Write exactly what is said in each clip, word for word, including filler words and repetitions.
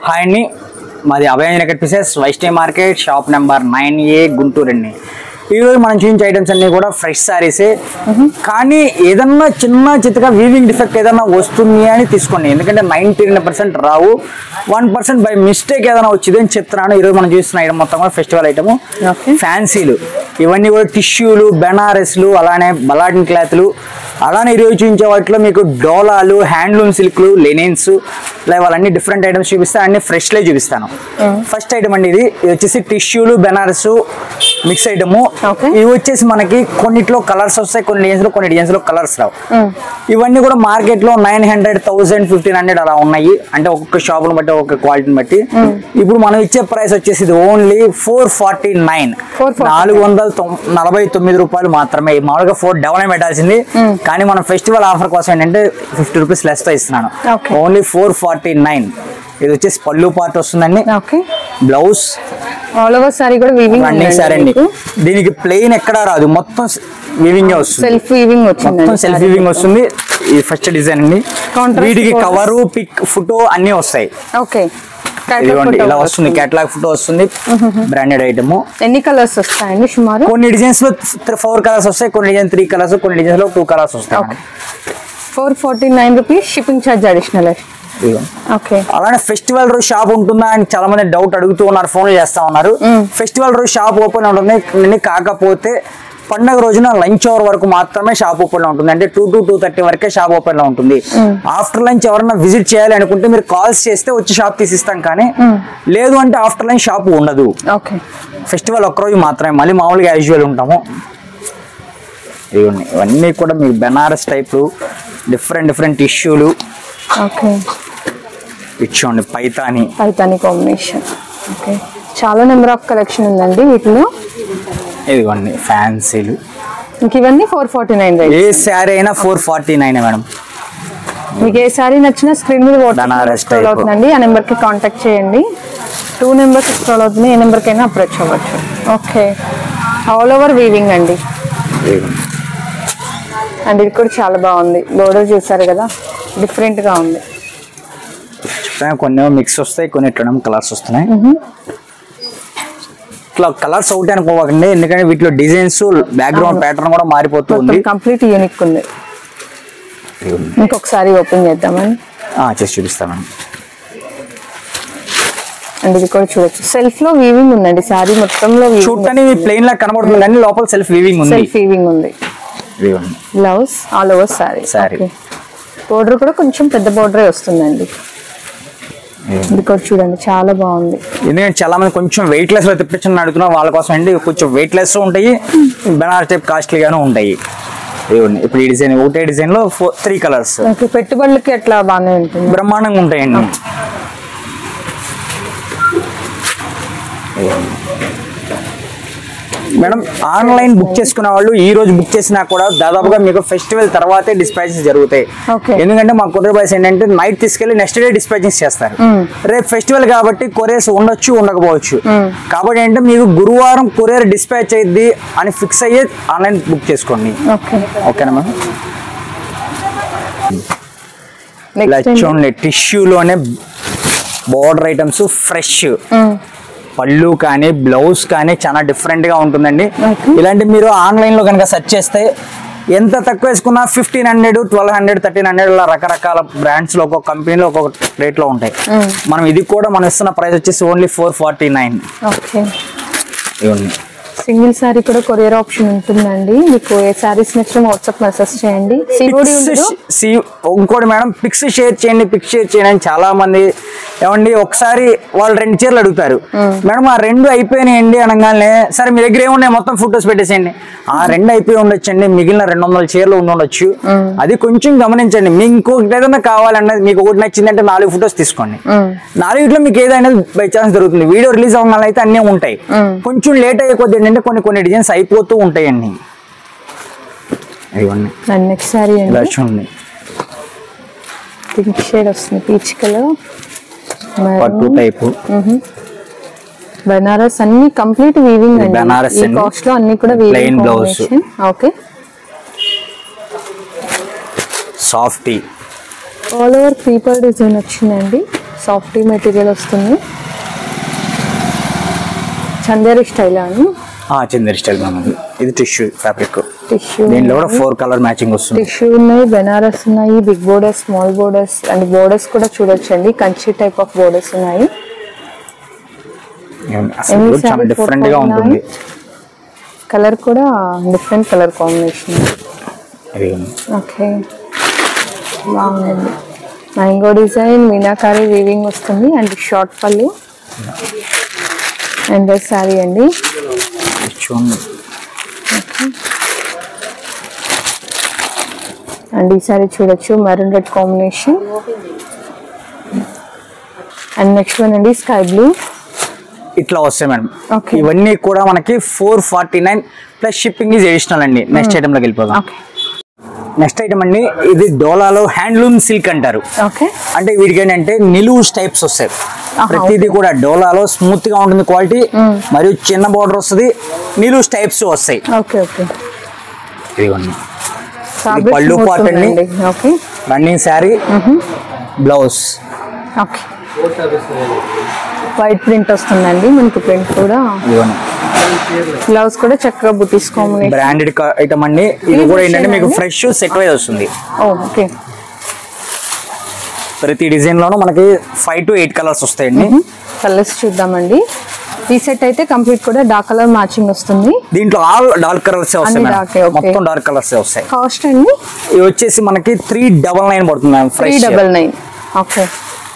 Hi అండి, మాది Abhayanjana cut pieces Vaishnavi market shop number nine A Guntur అండి. ఈరోజు మనం చూపించే ఐటమ్స్ అన్ని కూడా ఫ్రెష్ సారీసే. కానీ ఏదన్నా చిన్న చిత్తగా వీవింగ్ డిఫెక్ట్ ఏదన్నా వస్తుంది అని తీసుకోండి, ఎందుకంటే నైన్టీ నైన్ పర్సెంట్ రావు, వన్ పర్సెంట్ బై మిస్టేక్ ఏదైనా వచ్చింది అని చెప్తున్నాను. ఈరోజు మనం చూస్తున్న ఐటమ్ మొత్తం కూడా ఫెస్టివల్ ఐటమ్. ఫ్యాన్సీలు ఇవన్నీ కూడా టిష్యూలు, బెనారస్లు, అలానే బలాటిన్ క్లాత్లు, అలానే ఈరోజు చూపించే వాటిలో మీకు డోలాలు, హ్యాండ్లూమ్ సిల్క్లు, లెనిన్స్, ఇలా వాళ్ళన్నీ డిఫరెంట్ ఐటమ్స్ చూపిస్తాను, అన్ని ఫ్రెష్లే చూపిస్తాను. ఫస్ట్ ఐటమ్ అండి, ఇది ఇది వచ్చేసి టిష్యూలు బెనారస్ మిక్స్ ఐటమ్. ఇవి వచ్చేసి మనకి కొన్నిట్లో కలర్స్ వస్తాయి, కొన్ని డిజైన్స్ లో కొన్ని డిజైన్స్ లో కలర్స్ రావు. ఇవన్నీ కూడా మార్కెట్ లో nine hundred thousand fifteen hundred అలా ఉన్నాయి, అంటే ఒక్కొక్క షాప్ ని బట్టి ఒక్కొక్క క్వాలిటీని బట్టి. ఇప్పుడు మనం ఇచ్చే ప్రైస్ వచ్చేసి ఇది ఓన్లీ ఫోర్ ఫార్టీ నైన్ నాలుగు వందల నలభై తొమ్మిది రూపాయలు మాత్రమే. మామూలుగా ఫోర్ డెవలప్ పెట్టాల్సింది, కానీ మనం ఫెస్టివల్ ఆఫర్ కోసం ఏంటంటే ఫిఫ్టీ రూపీస్ లెస్ తో ఇస్తున్నాను. Only four forty nine. ఇది వచ్చేసి పళ్ళు పార్ట్ వస్తుందండి, బ్లౌజ్ ఆల్ ఓవర్ సారీ కూడా వీవింగ్ రన్నింగ్ సారీ అండి. దీనికి ప్లెయిన్ ఎక్కడా రాదు, మొత్తం వీవింగ్ వస్తుంది, సెల్ఫ్ వీవింగ్ వచ్చింది, మొత్తం సెల్ఫ్ వీవింగ్ వస్తుంది. ఈ ఫస్ట్ డిజైన్ అండి, వీటికి కవరు పిక్ ఫోటో అన్ని వస్తాయి. ఓకే, ఇదిగోండి ఇలా వస్తుంది, కేటలాగ్ ఫోటో వస్తుంది, బ్రాండెడ్ ఐటమ్. ఎన్ని కలర్స్ వస్తాయండి సుమారు? కొన్ని డిజైన్స్ లో ఫోర్ కలర్స్ వస్తాయి, కొన్ని డిజైన్ త్రీ కలర్స్, కొన్ని డిజైన్స్ లో టూ కలర్స్ వస్తాయి. Four forty nine rupees shipping charge additional. అలానే ఫెస్టివల్ రోజు షాప్ ఉంటుందా అని చాలా మంది డౌట్ అడుగుతూ ఉన్నారు, ఫోన్ చేస్తా ఉన్నారు. ఫెస్టివల్ రోజు షాప్ ఓపెన్ ఉంటుంది, కాకపోతే పండగ రోజున లంచ్ అవర్ వరకు మాత్రమే షాప్ ఓపెన్ లో ఉంటుంది, అంటే టూ టు టూ థర్టీ వరకే షాప్ ఓపెన్ లో ఉంటుంది. ఆఫ్టర్ లంచ్ ఎవరైనా విజిట్ చేయాలి అనుకుంటే మీరు కాల్స్ చేస్తే వచ్చి షాప్ తీసిస్తాం, కానీ లేదు అంటే ఆఫ్టర్ లంచ్ షాప్ ఉండదు. ఫెస్టివల్ ఒక్కరోజు మాత్రమే, మళ్ళీ మామూలుగా యాజువల్ ఉంటాము. ఇవన్నీ ఇవన్నీ కూడా మీకు బెనారస్ టైప్ డిఫరెంట్ డిఫరెంట్ టిష్యూలు. ఇచ్చోండి పైతాని పైతాని కాంబినేషన్. ఓకే, చాలా నెంబర్ ఆఫ్ కలెక్షన్ ఉందండి వీటిలో. ఇదిగోండి ఫ్యాన్సీలు, ఇంక ఇవన్నీ ఫోర్ ఫార్టీ నైన్. ఏ శారీ అయినా ఫోర్ ఫార్టీ నైన్ మేడం. మీకు ఏ శారీ నచ్చినా స్క్రీన్ మీద వాట్సాప్ అవుతుందండి, ఆ నెంబర్ కి కాంటాక్ట్ చేయండి. టూ నెంబర్స్ స్క్రోల్ అవుతుంది, ఏ నెంబర్ కైనా అప్రోచ్ అవ్వచ్చు. ఓకే, ఆల్ ఓవర్ వీవింగ్ అండి. అండ్ ఇది కూడా చాలా బాగుంది, బోర్డర్ చూసారు కదా, డిఫరెంట్ గా ఉంది. కొన్ని మిక్స్ వస్తాయి, కొన్ని ఇట్లా కలర్స్ వస్తున్నాయి. ఇట్లా కలర్స్ ఒకటి అనుకోకండి, ఎందుకంటే వీటిలో డిజైన్స్ బ్యాక్గ్రౌండ్ ప్యాటర్న్ కూడా మారిపోతుంది, కంప్లీట్ యూనిక్ ఉంది. ఇంకొకసారి ఓపెన్ చేద్దామని చేసి చూపిస్తామండి. అండ్ ఇది కూడా చూడొచ్చు, సెల్ఫ్ లో వీవింగ్ ఉందండి, సారీ మొత్తంలో చూడటానికి ప్లెయిన్ లా కనబడుతుంది, కానీ లోపల సెల్ఫ్ వీవింగ్ ఉంది. సెల్ఫ్ వీవింగ్ ఉంది. Blouse all over sari. Sari border కూడా కొంచెం పెద్ద బోర్డరే వస్తుందండి. ఇది కూడా చూడండి చాలా బాగుంది, ఎందుకంటే చాలా మంది కొంచెం వెయిట్ లెస్ లో తెప్పించని అడుగుతున్నారు, వాళ్ళ కోసం అండి. కొంచెం వెయిట్ లెస్ ఉంటాయి, బెనారస్ టైప్ కాస్ట్లీగాను ఉంటాయి. ఇప్పుడు ఈ డిజైన్ ఒకటే డిజైన్ లో ఫోర్ త్రీ కలర్స్, పెట్టుబడులకి ఎట్లా బాగానే ఉంటుంది, బ్రహ్మాండంగా ఉంటాయండి. మేడం ఆన్లైన్ బుక్ చేసుకున్న వాళ్ళు ఈ రోజు బుక్ చేసినా కూడా దాదాపుగా మీకు ఫెస్టివల్ తర్వాతే డిస్పాచెస్ జరుగుతాయి, ఎందుకంటే మా కొరియర్ బాయ్స్ ఏంటంటే నైట్ తీసుకెళ్లి నెక్స్ట్ డే డిస్పాచెస్ చేస్తారు. రేపు ఫెస్టివల్ కాబట్టి కొరియర్స్ ఉండొచ్చు ఉండకపోవచ్చు, కాబట్టి ఏంటంటే మీకు గురువారం కొరియర్ డిస్పాచ్ అయ్యింది అని ఫిక్స్ అయ్యే ఆన్లైన్ బుక్ చేసుకోండి. ఓకేనా మేడం? చూడండి టిష్యూలోనే బోర్డర్ ఐటమ్స్ ఫ్రెష్, పళ్ళు కానీ బ్లౌజ్ కానీ చాలా డిఫరెంట్ గా ఉంటుందండి. ఇలాంటి మీరు ఆన్లైన్ లో కనుక సెర్చ్ చేస్తే ఎంత తక్కువ వేసుకున్నా fifteen hundred twelve hundred thirteen hundred ఇలా రకరకాల బ్రాండ్స్ లో ఒక్కొక్క కంపెనీలో ఒక్కొక్క రేట్ లో ఉంటాయి. మనం ఇది కూడా మనం ఇస్తున్న ప్రైస్ వచ్చేసి only four forty nine. Single sari కూడా కొరియర్ ఆప్షన్ ఉంటుందండి, మీకు ఏ సారీస్ నచ్చిన వాట్సాప్ మెసేజ్ చేయండి. ఇంకోటి మేడం, పిక్స్ షేర్ చేయండి పిక్స్ షేర్ చేయండి అని చాలా మంది ఏమండి ఒకసారి వాళ్ళు రెండు చీరలు అడుగుతారు, మేడం ఆ రెండు అయిపోయినాయండి అనగానే సరే మీ దగ్గర ఏమున్నాయి మొత్తం ఫొటోస్ పెట్టేసేయండి. ఆ రెండు అయిపోయి ఉండొచ్చండి, మిగిలిన రెండు వందల చీరలు ఉండొచ్చు, అది కొంచెం గమనించండి. మీకు ఇంకొకటి ఏదైనా కావాలన్నది, మీకు ఒకటి నచ్చిందంటే నాలుగు ఫొటోస్ తీసుకోండి, నాలుగిట్లో మీకు ఏదైనా బై ఛాన్స్ దొరుకుతుంది. వీడియో రిలీజ్ అవ్వగానే అయితే అన్నీ ఉంటాయి, కొంచెం లేట్ అయ్యే కొద్ది ఏంటంటే కొన్ని కొన్ని డిజైన్స్ అయిపోతూ ఉంటాయండి. నెక్స్ట్ సారీ చూడండి, పింక్ షేడ్ వస్తుంది, పీచ్ కలర్ పట్టు టైపు బనారస్, అన్ని కంప్లీట్ వీవింగ్ అండి. బనారస్ ఈ కాస్ట్ లో అన్ని కూడా weaving, plain blouse. Okay, softy all over పీపర్ డిజైన్ వచ్చిందండి. సాఫ్ట్ మెటీరియల్ వస్తుంది. చందేరి స్టైల్ అని చందేరి స్టైల్ మ్యామ్. ఇది టిష్యూ ఫ్యాబ్రిక్. టిష్యూ దీనిలో కూడా ఫోర్ కలర్ మ్యాచింగ్ వస్తుంది. టిష్యూ ఉన్నాయి, బెనారస్ ఉన్నాయి, big borders, small borders and borders కూడా చూడొచ్చండి. కంచి టైప్ ఆఫ్ బోర్డర్స్ ఉన్నాయి. చాలా డిఫరెంట్ గా ఉంటుంది. కలర్ కూడా డిఫరెంట్ కలర్ కాంబినేషన్. ఓకే బాగుంది. మ్యాంగో డిజైన్, మీనాకారి వీవింగ్ వస్తుంది అండ్ షార్ట్ పళ్ళు అండ్ సారీ అండి. అండ్ ఈ సారీ చూడొచ్చు, maroon red combination. And next one అండి స్కై బ్లూ. ఇట్లా వస్తాయి మేడం. ఇవన్నీ కూడా మనకి four forty nine plus shipping is additional అండి. నెక్స్ట్ ఐటమ్ లోకి వెళ్ళిపోదాం. నెక్స్ట్ ఐటమ్ అండి, ఇది డోలాలో హ్యాండ్లూమ్ సిల్క్ అంటారు. అంటే వీటికి ఏంటంటే నిలువు టైప్స్ వస్తాయి. ప్రతిదీ కూడా డోలాలో స్మూత్ గా ఉంటుంది క్వాలిటీ, మరియు చిన్న బార్డర్ వస్తుంది, నిలువు టైప్స్ వస్తాయి. పళ్ళు పార్ట్ అండి, running sari, blouse white print వస్తుందండి మనకి. ప్రింట్ కూడా బ్లౌజ్ కూడా చక్కగా బుటీస్ కాంబినేషన్ బ్రాండెడ్ ఐటమ్ అండి. ఇది కూడా ఏంటంటే మీకు ఫ్రెష్ సెట్ వైజ్ వస్తుంది. ఓకే. ప్రతి డిజైన్ లోనూ మనకి ఫైవ్ టు ఎయిట్ కలర్స్ వస్తాయండి. కలర్స్ చూద్దామండి. ఈ సెట్ అయితే కంప్లీట్ కూడా డార్క్ కలర్ మ్యాచింగ్ వస్తుంది. దీంట్లో ఆల్ డార్క్ కలర్స్ వస్తాయి, మొత్తం డార్క్ కలర్స్ వస్తాయి. కాస్ట్ అండి ఇది వచ్చేసి మనకి త్రీ డబల్ నైన్ పడుతుంది ma'am. Three double nine okay.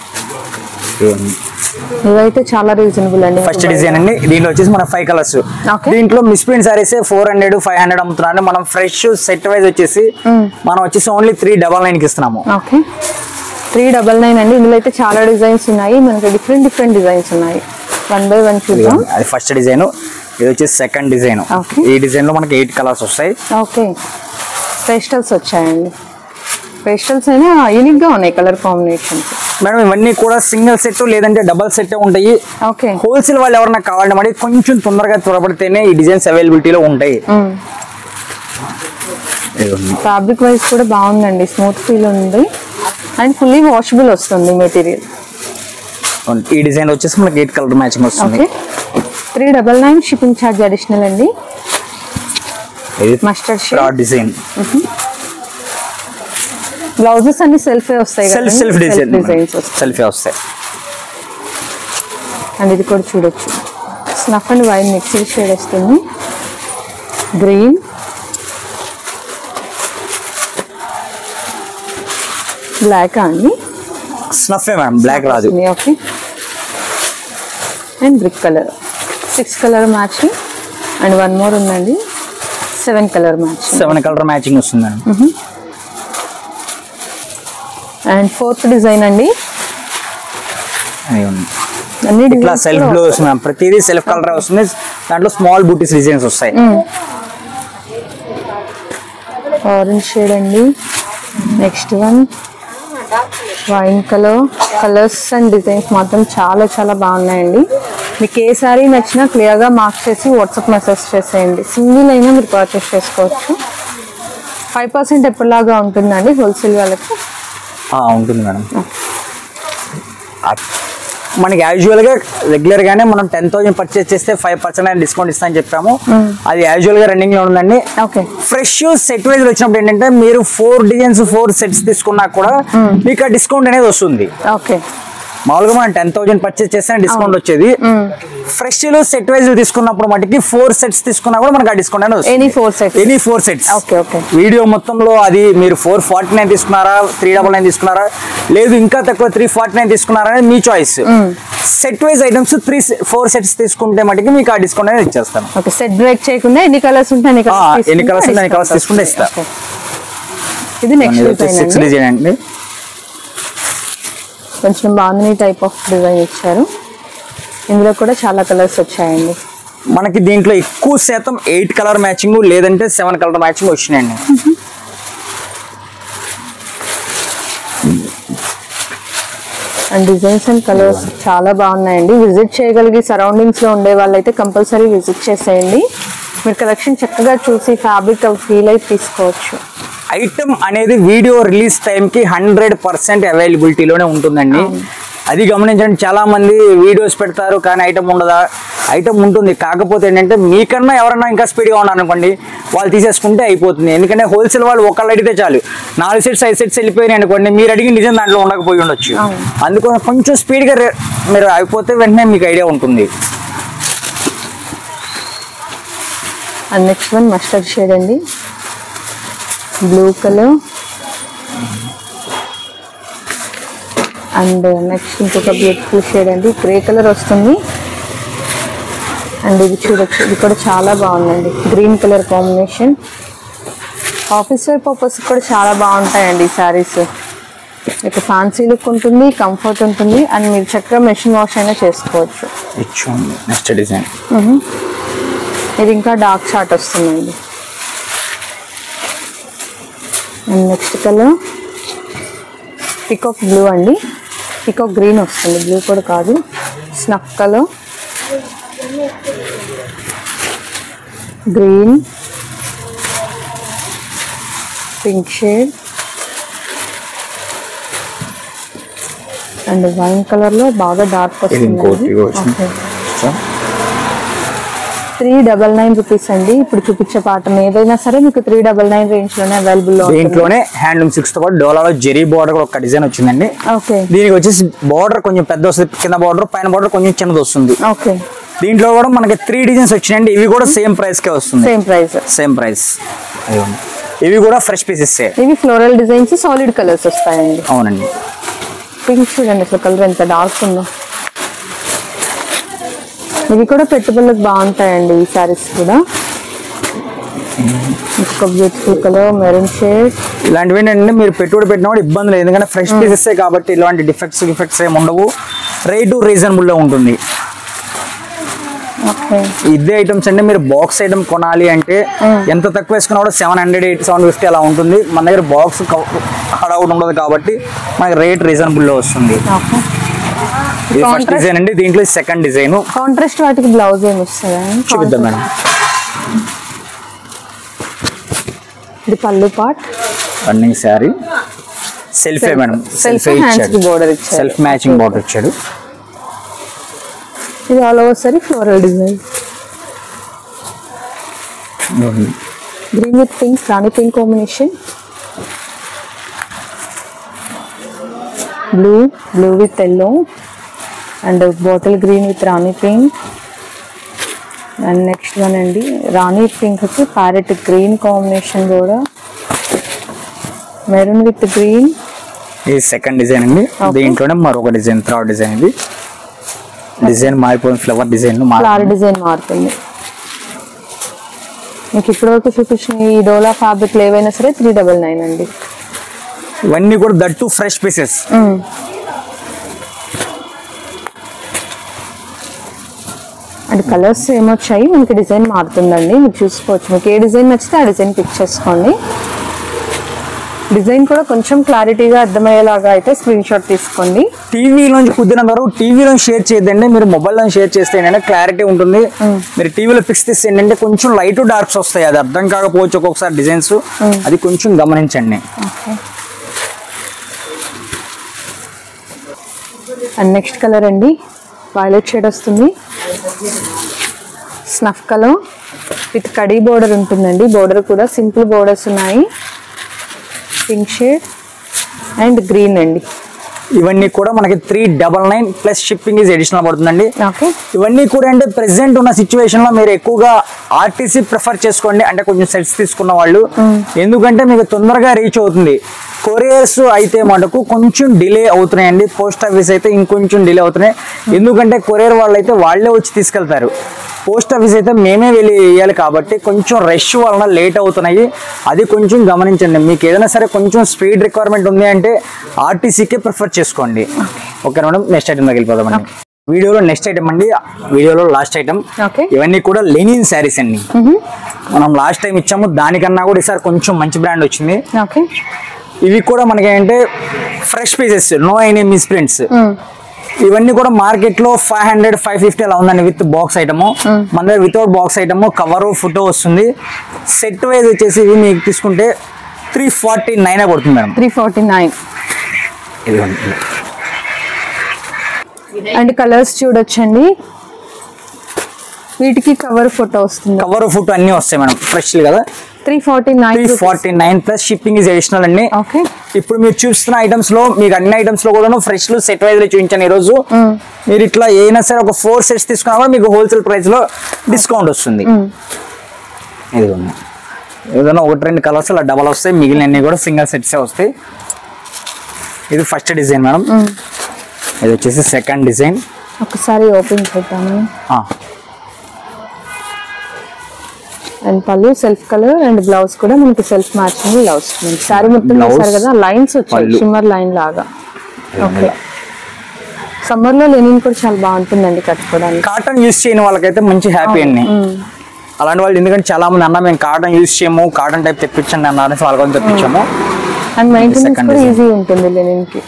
ఇవైతే చాలా రీజనబుల్ అండి. ఫస్ట్ డిజైన్ అండి. దీంట్లో వచ్చేసి మన ఫైవ్ కలర్స్. దీంట్లో misprint saris four hundred five hundred అమ్ముతున్నాను. మనం ఫ్రెష్ సెట్ వైజ్ వచ్చేసి మనం వచ్చేసి ఓన్లీ త్రీ డబల్ నైన్ కి ఇస్తున్నాము. ఓకే, త్రీ డబల్ నైన్ అండి. ఇందులో అయితే చాలా డిజైన్స్ ఉన్నాయి, మనకి డిఫరెంట్ డిఫరెంట్ డిజైన్స్ ఉన్నాయి. వన్ బై వన్ చూద్దాం. అది ఫస్ట్ డిజైన్. ఇది వచ్చేసి సెకండ్ డిజైన్. ఈ డిజైన్ లో మనకి ఎయిట్ కలర్స్ వస్తాయి. ఓకే, పేస్టల్స్ వచ్చాయండి. పేస్టల్స్ అయినా యూనిక్ గా ఉన్నాయి కలర్ కాంబినేషన్స్. మేడం ఇవన్నీ కూడా సింగిల్ సెట్ లేదంటే డబల్ సెట్ ఉంటాయి. ఓకే, హోల్సేల్ వాళ్ళు ఎవరన్నా కావాలంటే మరి కొంచెం తొందరగా త్వరపడితేనే ఈ డిజైన్స్ అవైలబిలిటీలో ఉంటాయి. ఫ్యాబ్రిక్ వైజ్ కూడా బాగుందండి, స్మూత్ ఫీల్ ఉంది అండ్ ఫుల్లీ వాషబుల్ వస్తుంది మెటీరియల్. ఈ డిజైన్ వచ్చేసి మనకి ఎయిట్ కలర్ మ్యాచింగ్ వస్తుంది. Three double nine shipping charge additional అండి. Mustard shade design. బ్లౌజెస్ అన్ని సెల్ఫ్ వస్తాయి, సెల్ఫ్ సెల్ఫ్ డిజైన్ సెల్ఫ్ వస్తాయి. అండ్ ఇది కూడా చూడొచ్చు, snuff and wine mixie shade వస్తుంది. గ్రీన్, బ్లాక్ అండి. స్నఫ్ మ్యామ్, బ్లాక్ రాదు. Okay, and brick colour. Six colour matching and one more ఉందండి. Seven colour matching. Seven colour matching వస్తుంది madam. And fourth design అండి. ఇట్లా సెల్ఫ్ బ్లూ వస్తుంది, ప్రతిదీ self colour వస్తుంది. దాంట్లో స్మాల్ బూటీస్ డిజైన్స్ వస్తాయి. ఆరెంజ్ షేడ్ అండి. Next one wine colour. Colours and designs మాత్రం చాలా చాలా బాగున్నాయండి. మీకు ఏ సారీ నచ్చినా క్లియర్గా మార్క్ చేసి వాట్సాప్ మెసేజ్ చేసేయండి. సింగిల్ అయినా మీరు పర్చేస్ చేసుకోవచ్చు. ఫైవ్ పర్సెంట్ ఎప్పటిలాగా ఉంటుందండి హోల్సేల్ వాళ్ళకి? ఉంటుంది మేడం. మనకి యాజువల్ గా రెగ్యులర్ గానే మనం టెన్ థౌసండ్ పర్చేస్ చేస్తే ఫైవ్ పర్సెంట్ అయినా డిస్కౌంట్ ఇస్తా అని చెప్పాము. అది యాజువల్ గా రన్నింగ్ లో ఉందండి. ఫ్రెష్ సెట్ వైజ్ వచ్చినప్పుడు ఏంటంటే మీరు ఫోర్ డిజైన్స్ ఫోర్ సెట్స్ తీసుకున్నా కూడా మీకు ఆ డిస్కౌంట్ అనేది వస్తుంది. ఓకే, మామూలుగా మనం టెన్ థౌసండ్ పర్చేస్ చేస్తే డిస్కౌంట్ వచ్చేది. ఫ్రెష్ లో సెట్ వైజ్ తీసుకున్నప్పుడు మటుకి ఫోర్ సెట్స్ తీసుకున్నా కూడా మనకి ఆ డిస్కౌంట్ అనేది వస్తుంది. Any four sets any four sets okay okay. Video మొత్తంలో అది మీరు ఫోర్ ఫార్టీ నైన్ తీసుకున్నారా, త్రీ డబల్ నైన్ తీసుకున్నారా, లేదు ఇంకా తక్కువ త్రీ ఫార్టీ నైన్ తీసుకున్నారా అనేది మీ choice. Set wise items three four sets తీసుకుంటే మటుకి మీకు ఆ డిస్కౌంట్ అనేది ఇచ్చేస్తాను. ఓకే, సెట్ బ్రేక్ చేయకుండా ఎన్ని కలర్స్ ఉంటాయి ఎన్ని కలర్స్ ఉంటాయి కలర్స్ తీసుకుంటే ఇస్తా. ఇది నెక్స్ట్ సిక్స్ డిజైన్ అండి. కొంచెం బాగుంది టైప్ ఆఫ్ డిజైన్ ఇచ్చారు. ఇందులో కూడా చాలా కలర్స్ వచ్చాయండి. మనకి దీంట్లో ఎక్కువ శాతం ఎయిట్ కలర్ మ్యాచింగ్ లేదంటే సెవెన్ కలర్ మ్యాచింగ్ వచ్చినాయండి. అండ్ డిజైన్స్ అండ్ కలర్స్ చాలా బాగున్నాయండి. విజిట్ చేయగలిగి సరౌండింగ్స్ లో ఉండే వాళ్ళైతే కంపల్సరీ విజిట్ చేసేయండి. మీరు కలెక్షన్ చక్కగా చూసి ఫ్యాబ్రిక్ ఫీల్ అయి తీసుకోవచ్చు. ఐటమ్ అనేది వీడియో రిలీజ్ టైంకి హండ్రెడ్ పర్సెంట్ అవైలబిలిటీలోనే ఉంటుందండి. అది గమనించండి. చాలా మంది వీడియోస్ పెడతారు కానీ ఐటమ్ ఉండదా, ఐటమ్ ఉంటుంది. కాకపోతే ఏంటంటే మీకన్నా ఎవరన్నా ఇంకా స్పీడ్గా ఉన్నారు అనుకోండి, వాళ్ళు తీసేసుకుంటే అయిపోతుంది. ఎందుకంటే హోల్సేల్ వాళ్ళు ఒకళ్ళు అడిగితే చాలు, నాలుగు సెట్స్ ఐదు సెట్స్ వెళ్ళిపోయినాయి అనుకోండి, మీరు అడిగి నిజం దాంట్లో ఉండకపోయి ఉండొచ్చు. అందుకని కొంచెం స్పీడ్గా మీరు అయిపోతే వెంటనే మీకు ఐడియా ఉంటుంది. And next one mustard shade అండి, బ్లూ కలర్. అండ్ నెక్స్ట్ ఇంకొక బ్యూటిఫుల్ షేడ్ అండి, గ్రే కలర్ వస్తుంది. అండ్ ఇది చూడొచ్చు, ఇది కూడా చాలా బాగుందండి, green colour combination. Office wear purpose కూడా చాలా బాగుంటాయండి ఈ శారీస్. మీకు ఫ్యాన్సీ లుక్ ఉంటుంది, కంఫర్ట్ ఉంటుంది, అండ్ మీరు చక్కగా మెషిన్ వాష్ అయినా చేసుకోవచ్చు. నెక్స్ట్ డిజైన్ ఇది ఇంకా డార్క్ షార్ట్ వస్తుందండి. And next colour peacock blue అండి, పికాక్ గ్రీన్ వస్తుంది, బ్లూ కూడా కాదు, snuff colour, green, pink shade and wine colour లో బాగా డార్క్ వస్తుంది. త్రీ డబల్ నైన్ రూపీస్ అండి. ఇప్పుడు చూపించే పాటం ఏదైనా సరే మీకు త్రీ డబల్ నైన్ రేంజ్ లోనే అవైలబుల్. దీంట్లోనే హ్యాండ్లూమ్ సిక్స్ తో డోలాలో జెరీ బోర్డర్ ఒక డిజైన్ వచ్చిందండి. ఓకే, దీనికి వచ్చేసి బోర్డర్ కొంచెం పెద్ద వస్తుంది, కింద బోర్డర్ పైన బోర్డర్ కొంచెం చిన్నది వస్తుంది. ఓకే, దీంట్లో కూడా మనకి త్రీ డిజైన్స్ వచ్చినాయండి. ఇవి కూడా సేమ్ ప్రైస్ కే వస్తుంది, సేమ్ ప్రైస్ సేమ్ ప్రైస్. ఇవి కూడా ఫ్రెష్ పీసెస్. ఇవి ఫ్లోరల్ డిజైన్స్, సాలిడ్ కలర్స్ వస్తాయండి. అవునండి. పింక్ చూడండి అసలు కలర్ ఎంత డార్క్ ఉందో. ఇవి కూడా పెట్టుబడులకు బాగుంటాయండి ఈ సారీస్ కూడా. ఇంకొక బ్యూటిఫుల్ కలర్ మెరూన్ షేడ్. ఇలాంటివి ఏంటంటే మీరు పెట్టుబడి పెట్టినా కూడా ఇబ్బంది లేదు, ఎందుకంటే ఫ్రెష్ పీసెస్ కాబట్టి ఇలాంటి డిఫెక్ట్స్ డిఫెక్ట్స్ ఏమి ఉండవు, రేటు రీజనబుల్ గా ఉంటుంది. ఇదే ఐటమ్స్ అంటే మీరు బాక్స్ ఐటమ్ కొనాలి అంటే ఎంత తక్కువ వేసుకున్నా కూడా seven hundred eight seven fifty అలా ఉంటుంది. మన దగ్గర బాక్స్ హడౌట్ ఉండదు కాబట్టి మనకి రేట్ రీజనబుల్ లో వస్తుంది. ఇది ఫస్ట్ డిజైన్ అండి, దీంట్లో సెకండ్ డిజైన్. కాంట్రాస్ట్ వాటికి బ్లౌజ్ ఏమి వస్తుంది చూపిద్దాం మేడం. ఇది పళ్ళు పార్ట్, రన్నింగ్ శారీ, సెల్ఫే madam, self border self matching border ఇచ్చాడు. ఇది all over sari floral design, green with pink, rani pink combination, blue blue with yellow and bottle green with rani pink. And next one అండి rani pink వచ్చి parrot green combination కూడా, maroon with green. ఇది second design అండి. దీంట్లోనే మరొక design, third design. ఇది design మారిపోయింది, flower design flower design మారుతుంది. మీకు ఇప్పటివరకు చూపించిన ఈ డోలా ఫ్యాబ్రిక్ ఏవైనా సరే త్రీ డబల్ నైన్ అండి. ఇవన్నీ కూడా that fresh pieces. And colours ఏమొచ్చాయి, మనకి డిజైన్ మారుతుందండి, మీరు చూసుకోవచ్చు. మీకు ఏ డిజైన్ నచ్చితే ఆ డిజైన్ పిక్ చేసుకోండి. డిజైన్ కూడా కొంచెం క్లారిటీగా అర్థమయ్యేలాగా అయితే స్క్రీన్ షాట్ తీసుకోండి. టీవీలోంచి కుదిరినంత వరకు టీవీలో షేర్ చేయదండి, మీరు మొబైల్లో షేర్ చేస్తే ఏంటంటే క్లారిటీ ఉంటుంది. మీరు టీవీలో ఫిక్స్ చేస్తే ఏంటంటే కొంచెం లైట్ డార్క్స్ వస్తాయి, అది అర్థం కాకపోవచ్చు ఒక్కొక్కసారి డిజైన్స్, అది కొంచెం గమనించండి. అండ్ నెక్స్ట్ కలర్ అండి వైలెట్ షేడ్ వస్తుంది, స్నఫ్ కలర్ విత్ కడీ బోర్డర్ ఉంటుందండి. బోర్డర్ కూడా సింపుల్ బోర్డర్స్ ఉన్నాయి, పింక్ షేడ్ అండ్ గ్రీన్ అండి. ఇవన్నీ కూడా మనకి three double nine plus shipping is additional పడుతుందండి. ఓకే, ఇవన్నీ కూడా అంటే ప్రెసెంట్ ఉన్న సిచ్యువేషన్ లో మీరు ఎక్కువగా ఆర్టీసీ ప్రిఫర్ చేసుకోండి, అంటే కొంచెం సెట్స్ తీసుకున్న వాళ్ళు, ఎందుకంటే మీకు తొందరగా రీచ్ అవుతుంది. కొరియర్స్ అయితే మనకు కొంచెం డిలే అవుతున్నాయండి, పోస్ట్ ఆఫీస్ అయితే ఇంకొంచెం డిలే అవుతున్నాయి. ఎందుకంటే కొరియర్ వాళ్ళు అయితే వాళ్ళే వచ్చి తీసుకెళ్తారు, పోస్ట్ ఆఫీస్ అయితే మేమే వెళ్ళి వేయాలి కాబట్టి కొంచెం రష్ వలన లేట్ అవుతున్నాయి. అది కొంచెం గమనించండి. మీకు ఏదైనా సరే కొంచెం స్పీడ్ రిక్వైర్మెంట్ ఉంది అంటే ఆర్టీసీకే ప్రిఫర్ చేసుకోండి. ఓకే మేడం, నెక్స్ట్ ఐటమ్ దగ్గర వెళ్ళిపోదామండి. వీడియోలో నెక్స్ట్ ఐటమ్ అండి, వీడియోలో లాస్ట్ ఐటమ్. ఇవన్నీ కూడా లెనిన్ శారీస్ అండి. మనం లాస్ట్ టైం ఇచ్చాము, దానికన్నా కూడా ఈసారి కొంచెం మంచి బ్రాండ్ వచ్చింది. ఇవి కూడా మనకి ఏంటంటే fresh pieces, no any miss prints. ఇవన్నీ కూడా మార్కెట్ లో ఫైవ్ హండ్రెడ్ ఫైవ్ ఫిఫ్టీ అలా ఉందండి విత్ బాక్స్ ఐటమ్. మన దగ్గర without box item cover photo వస్తుంది. సెట్ వైజ్ వచ్చేసి ఇవి మీకు తీసుకుంటే త్రీ ఫార్టీ నైన్ పడుతుంది madam. Three forty nine and colours చూడొచ్చండి, వీటికి కవర్ ఫోటో వస్తుంది. కవర్ ఫోటో అన్ని వస్తాయి మేడం, ఫ్రెష్ కదా. Three forty nine three forty nine plus shipping is additional అండి. ఓకే, ఇప్పుడు మీరు చూస్తున్న ఐటమ్స్ లో మీకు అన్ని ఐటమ్స్ లో కూడా ఫ్రెష్ లో సెట్ వైజ్ లో చూపించాను ఈ రోజు. మీరు ఇట్లా ఏదైనా సరే ఒక ఫోర్ సెట్స్ తీసుకున్నా కూడా మీకు హోల్సేల్ ప్రైస్ లో డిస్కౌంట్ వస్తుంది. ఇది ఏదైనా ఒకటి రెండు కలర్స్ అలా డబల్ వస్తాయి, మిగిలిన కూడా సింగిల్ సెట్స్ వస్తాయి. ఇది ఫస్ట్ డిజైన్ మేడం. ఇది వచ్చేసి సెకండ్ డిజైన్. ఒకసారి ఓపెన్ చేద్దాము. అండ్ పళ్ళు సెల్ఫ్ కలర్ అండ్ బ్లౌజ్ కూడా మనకి సెల్ఫ్ మ్యాచింగ్ బ్లౌజ్. సారీ మొత్తం చూసారు కదా, లైన్స్ వచ్చాయి షిమ్మర్ లైన్ లాగా. ఓకే, సమ్మర్ లో లెనిన్ కూడా చాలా బాగుంటుందండి కట్టుకోవడానికి. కాటన్ యూస్ చేయని వాళ్ళకైతే మంచి హ్యాపీ అండి. అలాంటి వాళ్ళు ఎందుకంటే చాలా మంది అన్న మేము కాటన్ యూస్ చేయము, కాటన్ టైప్ తెప్పించండి అన్నారు, వాళ్ళ కోసం తెప్పించాము. అండ్ మెయింటెనెన్స్ కూడా ఈజీ ఉంటుంది లెనిన్ కి.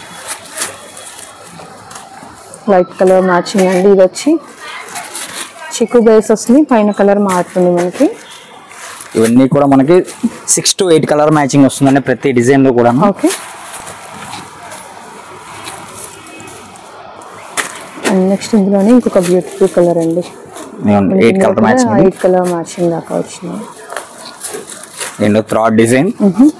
వైట్ కలర్ మ్యాచింగ్ అండి. ఇది వచ్చి చిక్కు బేస్ వస్తుంది, పైన కలర్ మారుతుంది మనకి. ఇవన్నీ కూడా మనకి six to eight colour matching వస్తుందండి ప్రతి డిజైన్ లో కూడా. ఓకే, అండ్ నెక్స్ట్ ఇందులోనే ఇంకొక బ్యూటిఫుల్ కలర్ అండి. Eight colour matching, eight colour matching దాకా వచ్చింది. రెండో third design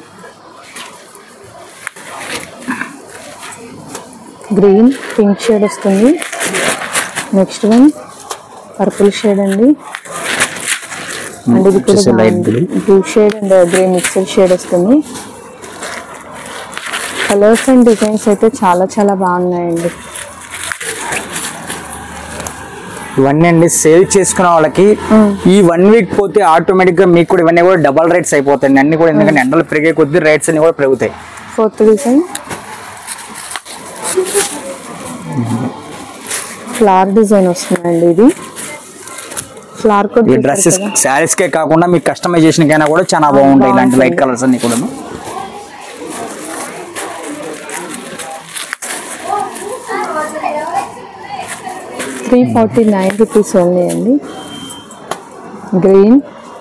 green pink shade వస్తుంది. నెక్స్ట్ వన్ పర్పుల్ షేడ్ అండి. అండ్ ఇది కూడా blue shade and grey mixed shade వస్తుంది. కలర్స్ అండ్ డిజైన్స్ అయితే చాలా చాలా బాగున్నాయండి. ఇవన్నీ అండి సేల్ చేసుకున్న వాళ్ళకి ఈ వన్ వీక్ పోతే ఆటోమేటిక్ గా మీకు కూడా ఇవన్నీ కూడా డబల్ రేట్స్ అయిపోతాయి అన్ని కూడా, ఎందుకంటే ఎండలు పెరిగే కొద్ది రేట్స్ అన్ని కూడా పెరుగుతాయి. ఫోర్త్ డిజైన్ ఫ్లవర్ డిజైన్ వస్తుందండి. ఇది ఫ్లవర్ కూడా డ్రెస్సెస్ శారీస్ కే కాకుండా మీకు కస్టమైజేషన్ కైనా కూడా చాలా బాగుంటాయి ఇలాంటి లైట్ కలర్స్ అన్ని కూడా. Three forty nine rupees only అండి. గ్రీన్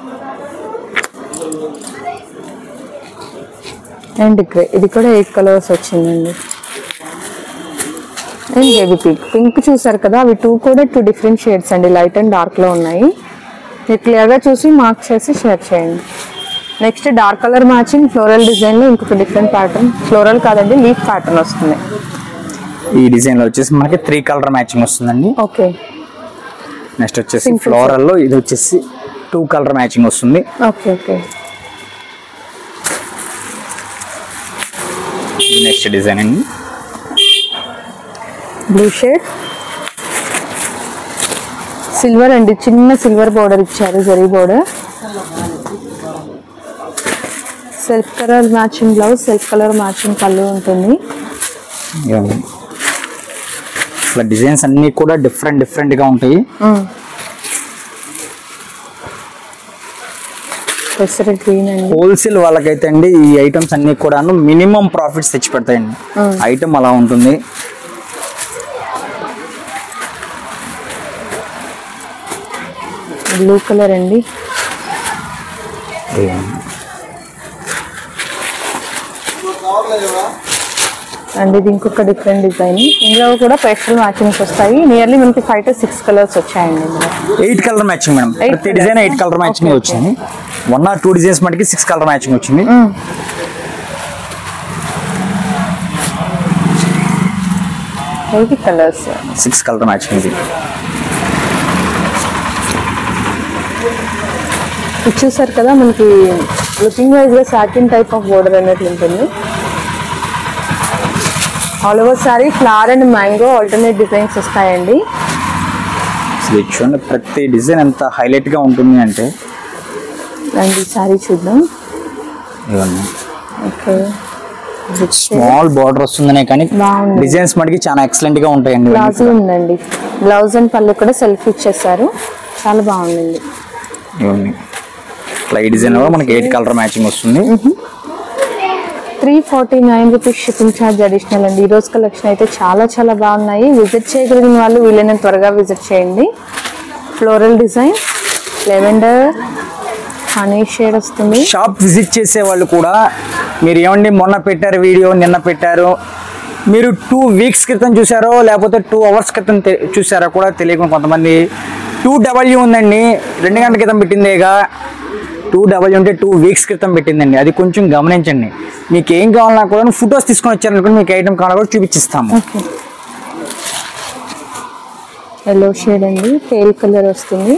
అండ్ గ్రే, ఇది కూడా ఎయిట్ కలర్స్ వచ్చిందండి. అండ్ బేబీ పింక్, పింక్ చూసారు కదా, అవి టూ కూడా టూ డిఫరెంట్ షేడ్స్ అండి, లైట్ అండ్ డార్క్ లో ఉన్నాయి. మీరు క్లియర్గా చూసి మార్క్ చేసి షేర్ చేయండి. Next dark colour matching floral design లో ఇంకొక డిఫరెంట్ ప్యాటర్న్, ఫ్లోరల్ కాదండి లీఫ్ ప్యాటర్న్ వస్తుంది. ఈ డిజైన్ లో వచ్చేసి మనకి త్రీ కలర్ మ్యాచింగ్ వస్తుందండి. ఓకే, నెక్స్ట్ వచ్చేసి ఫ్లోరల్ లో ఇది వచ్చేసి టూ కలర్ మ్యాచింగ్ వస్తుంది. Okay okay. నెక్స్ట్ డిజైన్ అండి బ్లూ షేడ్, సిల్వర్ అండి, చిన్న సిల్వర్ బోర్డర్ ఇచ్చారు, జరీ border. Self colour matching blouse, self colour matching పళ్ళు ఉంటుంది. ఇట్లా డిజైన్స్ అన్ని కూడా డిఫరెంట్ డిఫరెంట్ గా ఉంటాయి. హోల్సేల్ వాళ్ళకైతే అండి ఈ ఐటమ్స్ అన్ని కూడా మినిమం ప్రాఫిట్స్ తెచ్చి పెడతాయండి. ఐటమ్ అలా ఉంటుంది. బ్లూ కలర్ అండి, అండ్ ఇది ఇంకొక డిఫరెంట్ డిజైన్. ఇందులో కూడా పేస్టల్ మ్యాచింగ్స్ వస్తాయి. నియర్లీ మనకి ఫైవ్ టు సిక్స్ కలర్స్ వచ్చాయండి. ఎయిట్ కలర్ మ్యాచింగ్ మేడం, ప్రతి డిజైన్ ఎయిట్ కలర్ మ్యాచింగ్ వచ్చింది. వన్ ఆర్ టూ డిజైన్స్ మటుకి సిక్స్ కలర్ మ్యాచింగ్ వచ్చింది. Eight colours, six colour matching. ఇది ఇది చూసారు కదా, మనకి లుకింగ్ వైజ్ గా సాటిన్ టైప్ ఆఫ్ బోర్డర్ అన్నట్లు ఉంటుంది. All over sari flower and mango alternate designs వస్తాయండి. చూడండి ప్రతి డిజైన్ ఎంత హైలైట్ గా ఉంటుంది అంటే. అండ్ ఈ సారీ చూద్దాం. ఓకే, స్మాల్ బార్డర్ వస్తుందనే కానీ డిజైన్స్ మటుకి చాలా ఎక్సలెంట్ గా ఉంటాయండి. బ్లౌజ్ ఉందండి, బ్లౌజ్ అండ్ పళ్ళు కూడా సెల్ఫ్ ఇచ్చేసారు, చాలా బాగుందండి. ఇట్లా ఈ డిజైన్ కూడా మనకి ఎయిట్ కలర్ మ్యాచింగ్ వస్తుంది. Three forty nine rupees shipping charge additional అండి. ఈ రోజు కలెక్షన్ అయితే చాలా చాలా బాగున్నాయి. విజిట్ చేయగలిగిన వాళ్ళు వీలైనంత త్వరగా విజిట్ చేయండి. Floral design, lavender, honey shade వస్తుంది. షాప్ విజిట్ చేసే వాళ్ళు కూడా మీరు ఏమండి మొన్న పెట్టారు వీడియో, నిన్న పెట్టారు, మీరు టూ వీక్స్ క్రితం చూసారో లేకపోతే టూ అవర్స్ క్రితం చూసారో కూడా తెలియకుండా కొంతమంది టూ డబ్ల్యూ ఉందండి, రెండు గంటల క్రితం పెట్టిందేగా. టూ డబ్ల్యూ అంటే టూ వీక్స్ క్రితం పెట్టిందండి, అది కొంచెం గమనించండి. మీకు ఏం కావాలన్నా కూడా ఫొటోస్ తీసుకొని వచ్చారనుకోండి, మీకు ఐటమ్ కావాలన్నా కూడా చూపించిస్తాము. ఎల్లో షేడ్ అండి, పేల్ కలర్ వస్తుంది,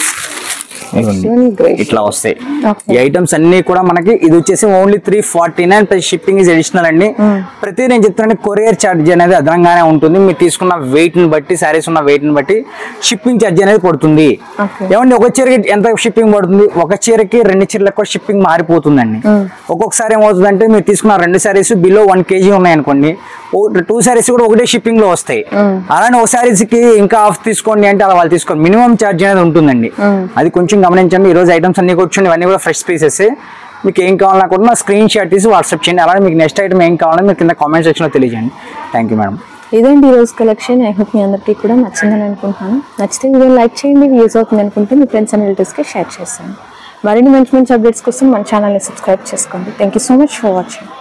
ఇట్లా వస్తాయి ఈ ఐటమ్స్ అన్ని కూడా మనకి. ఇది వచ్చేసి only three forty nine plus shipping is additional అండి. ప్రతి నేను చెప్తాను కొరియర్ ఛార్జ్ అనేది అదనంగానే ఉంటుంది. మీరు తీసుకున్న వెయిట్ ని బట్టి, శారీస్ ఉన్న వెయిట్ ని బట్టి షిప్పింగ్ ఛార్జ్ అనేది పడుతుంది. ఏమండి ఒక చీరకి ఎంత షిప్పింగ్ పడుతుంది? ఒక చీరకి రెండు చీరలకు కూడా షిప్పింగ్ మారిపోతుందండి. ఒక్కొక్కసారి ఏమవుతుంది అంటే మీరు తీసుకున్న రెండు శారీస్ బిలో వన్ కేజీ ఉన్నాయనుకోండి, టూ శారీస్ కూడా ఒకటే షిప్పింగ్ లో వస్తాయి. అలానే ఒక శారీస్ కి ఇంకా ఆఫ్ తీసుకోండి అంటే అలా వాళ్ళు తీసుకోండి, మినిమం ఛార్జ్ అనేది ఉంటుందండి. అది కొంచెం గమనించండి. ఈ రోజు ఐటమ్స్ అన్ని కూర్చొని ఇవన్నీ కూడా ఫ్రెష్ పీసెస్. మీకు ఏం కావాలన్నా కూడా నా స్క్రీన్ షాట్ తీసి వాట్సాప్ చేయండి. అలానే మీకు నెక్స్ట్ ఐటమ్ ఏం కావాలని మీరు కింద కామెంట్ సెక్షన్ లో తెలియజేయండి. Thank you madam. ఇదండి ఈరోజు కలెక్షన్. ఐ హోప్ మీ అందరికీ కూడా నచ్చిందని అనుకుంటున్నాను. నచ్చితే వీడియో లైక్ చేయండి, యూజ్ అవుతుంది అనుకుంటే మీ ఫ్రెండ్స్ అండ్ రిలేటివ్స్కి షేర్ చేస్తాను. మరిన్ని మంచి మంచి అప్డేట్స్ కోసం మన ఛానల్ని సబ్స్క్రైబ్ చేసుకోండి. Thank you so much for watching.